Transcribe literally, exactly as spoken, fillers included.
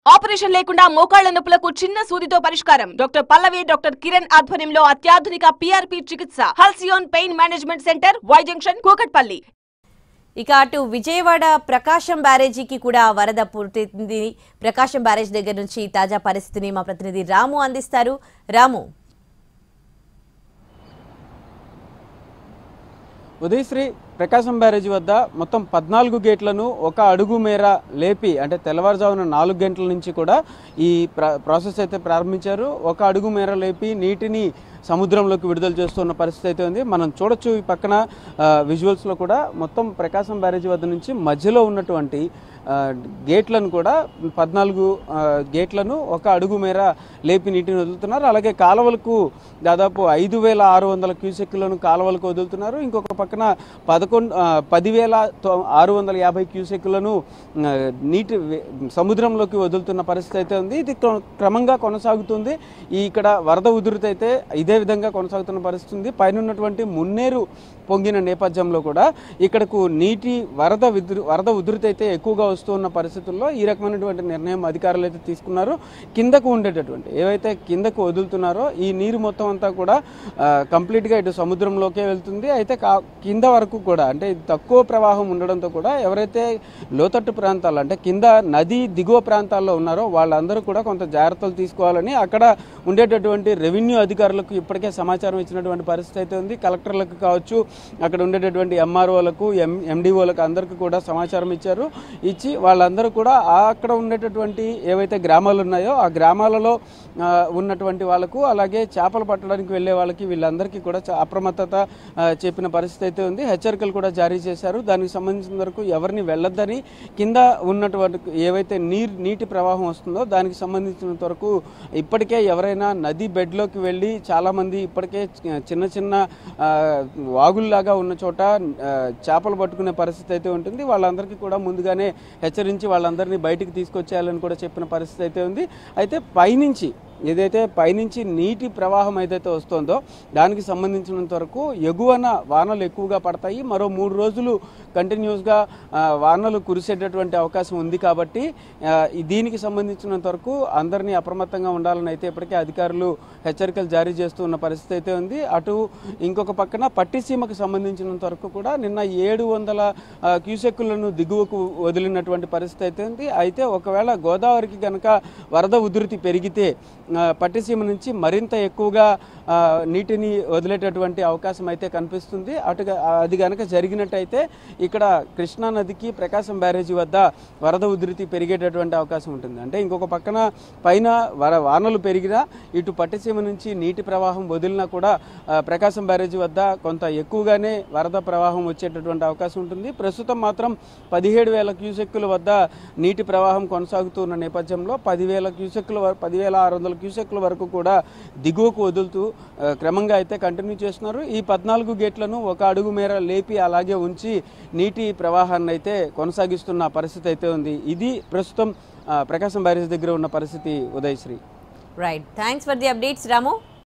Operation లేకుండా మోకాళ్ల నొప్పులకు చిన్న సూదితో పరిష్కారం. డాక్టర్ పల్లవి, డాక్టర్ కిరణ్ ఆధ్వర్యంలో అత్యాధునిక పీఆర్పీ చికిత్స. Halcyon pain management centre, Y junction, Kukatpally. ఇక అటు విజయవాడ ప్రకాశం బ్యారేజీకి కూడా వరద పూర్తయింది. ప్రకాశం బ్యారేజ్ దగ్గర నుంచి తాజా పరిస్థితిని మా ప్రతినిధి రాము అందిస్తారు. రాము, ఉదయశ్రీ, ప్రకాశం బ్యారేజీ వద్ద మొత్తం పద్నాలుగు గేట్లను ఒక అడుగు మేర లేపి, అంటే తెల్లవారుజామున నాలుగు గంటల నుంచి కూడా ఈ ప్రాసెస్ అయితే ప్రారంభించారు. ఒక అడుగు మేర లేపి నీటిని సముద్రంలోకి విడుదల చేస్తున్న పరిస్థితి అయితే ఉంది. మనం చూడొచ్చు ఈ పక్కన విజువల్స్లో కూడా మొత్తం ప్రకాశం బ్యారేజీ వద్ద నుంచి మధ్యలో ఉన్నటువంటి గేట్లను కూడా పద్నాలుగు గేట్లను ఒక అడుగు మేర లేపి నీటిని వదులుతున్నారు. అలాగే కాలువలకు దాదాపు ఐదు వేల ఆరు వందల క్యూసెక్లను కాలువలకు వదులుతున్నారు. ఇంకొక పక్కన పదకొండు పదివేల ఆరు వందల యాభై క్యూసెక్లను నీటి సముద్రంలోకి వదులుతున్న పరిస్థితి అయితే ఉంది. ఇది క్రమంగా కొనసాగుతుంది. ఈ ఇక్కడ వరద ఉధృతి అయితే ఇదే విధంగా కొనసాగుతున్న పరిస్థితి ఉంది. పైన ఉన్నటువంటి మున్నేరు పొంగిన నేపథ్యంలో కూడా ఇక్కడకు నీటి వరద వరద ఉధృతి అయితే ఎక్కువగా వస్తూ ఉన్న పరిస్థితుల్లో ఈ రకమైనటువంటి నిర్ణయం అధికారులు అయితే తీసుకున్నారు. కిందకు ఉండేటటువంటి ఏవైతే కిందకు వదులుతున్నారో ఈ నీరు మొత్తం అంతా కూడా కంప్లీట్గా ఇటు సముద్రంలోకే వెళ్తుంది. అయితే కింద వరకు కూడా, అంటే తక్కువ ప్రవాహం ఉండడంతో కూడా ఎవరైతే లోతట్టు ప్రాంతాలు, అంటే కింద నది దిగువ ప్రాంతాల్లో ఉన్నారో వాళ్ళందరూ కూడా కొంత జాగ్రత్తలు తీసుకోవాలని అక్కడ ఉండేటటువంటి రెవెన్యూ అధికారులకు ఇప్పటికే సమాచారం ఇచ్చినటువంటి పరిస్థితి అయితే ఉంది. కలెక్టర్లకు కావచ్చు, అక్కడ ఉండేటటువంటి ఎంఆర్ఓలకు, ఎం ఎండిఓలకు అందరికీ కూడా సమాచారం ఇచ్చారు. ఇచ్చి వాళ్ళందరూ కూడా అక్కడ ఉండేటటువంటి ఏవైతే గ్రామాలు ఉన్నాయో ఆ గ్రామాలలో ఉన్నటువంటి వాళ్ళకు, అలాగే చేపలు పట్టడానికి వెళ్ళే వాళ్ళకి వీళ్ళందరికీ కూడా అప్రమత్తత చెప్పిన పరిస్థితి అయితే ఉంది. హెచ్చరికలు కూడా జారీ చేశారు. దానికి సంబంధించిన వరకు ఎవరిని వెళ్ళొద్దని, కింద ఉన్నటువంటి ఏవైతే నీరు నీటి ప్రవాహం వస్తుందో దానికి సంబంధించినంత వరకు ఇప్పటికే ఎవరైనా నది బెడ్లోకి వెళ్ళి చాలామంది ఇప్పటికే చిన్న చిన్న వాగుల్లాగా ఉన్న చోట చేపలు పట్టుకునే పరిస్థితి అయితే ఉంటుంది. వాళ్ళందరికీ కూడా ముందుగానే హెచ్చరించి వాళ్ళందరినీ బయటికి తీసుకొచ్చేయాలని కూడా చెప్పిన పరిస్థితి అయితే ఉంది. అయితే పైనుంచి ఏదైతే పైనుంచి నీటి ప్రవాహం ఏదైతే వస్తుందో దానికి సంబంధించినంత వరకు ఎగువన వానలు ఎక్కువగా పడతాయి. మరో మూడు రోజులు కంటిన్యూస్గా వానలు కురిసేటటువంటి అవకాశం ఉంది. కాబట్టి దీనికి సంబంధించినంత వరకు అందరినీ అప్రమత్తంగా ఉండాలని అయితే ఇప్పటికే అధికారులు హెచ్చరికలు జారీ చేస్తూ ఉన్న పరిస్థితి అయితే ఉంది. అటు ఇంకొక పక్కన పట్టిసీమకు సంబంధించినంత వరకు కూడా నిన్న ఏడు వందల క్యూసెక్కులను దిగువకు వదిలినటువంటి పరిస్థితి అయితే ఉంది. అయితే ఒకవేళ గోదావరికి కనుక వరద ఉధృతి పెరిగితే పట్టిసీమ నుంచి మరింత ఎక్కువగా నీటిని వదిలేటటువంటి అవకాశం అయితే కనిపిస్తుంది. అటుగా అది కనుక జరిగినట్టయితే ఇక్కడ కృష్ణా నదికి ప్రకాశం బ్యారేజీ వద్ద వరద ఉధృతి పెరిగేటటువంటి అవకాశం ఉంటుంది. అంటే ఇంకొక పక్కన పైన వర వానలు పెరిగినా ఇటు పట్టిసీమ నుంచి నీటి ప్రవాహం వదిలినా కూడా ప్రకాశం బ్యారేజీ వద్ద కొంత ఎక్కువగానే వరద ప్రవాహం వచ్చేటటువంటి అవకాశం ఉంటుంది. ప్రస్తుతం మాత్రం పదిహేడు వేల క్యూసెక్కుల వద్ద నీటి ప్రవాహం కొనసాగుతున్న నేపథ్యంలో పదివేల క్యూసెక్కుల పదివేల ఆరు వందల క్యూసెక్కుల వరకు కూడా దిగువకు వదులుతూ క్రమంగా అయితే కంటిన్యూ చేస్తున్నారు. ఈ పద్నాలుగు గేట్లను ఒక అడుగు మేర లేపి అలాగే ఉంచి నీటి ప్రవాహాన్ని అయితే కొనసాగిస్తున్న పరిస్థితి అయితే ఉంది. ఇది ప్రస్తుతం ప్రకాశం బ్యారేజ్ దగ్గర ఉన్న పరిస్థితి. Udayasri, right, thanks for the updates Ramu.